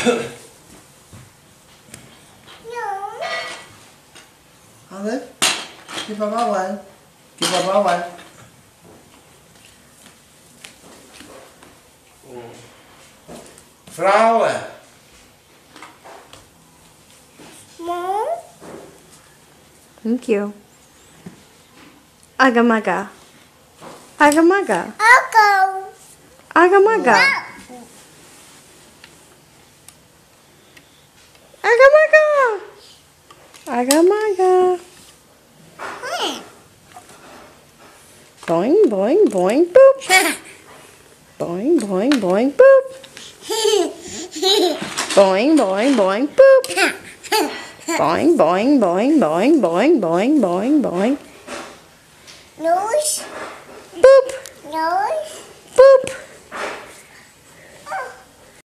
No. Olive, give Papa one. Give Papa one. Flower. Mom. Thank you. Agamaga. Agamaga. I'll go. Agamaga. Agamaga. Agamaga. Boing, boing, boing, boop. Boing, boing, boing, boop. Boing, boing, boing, boop. Boing, boing, boing, boing, boing, boing, boing, boing. Nose. Boop. Nose.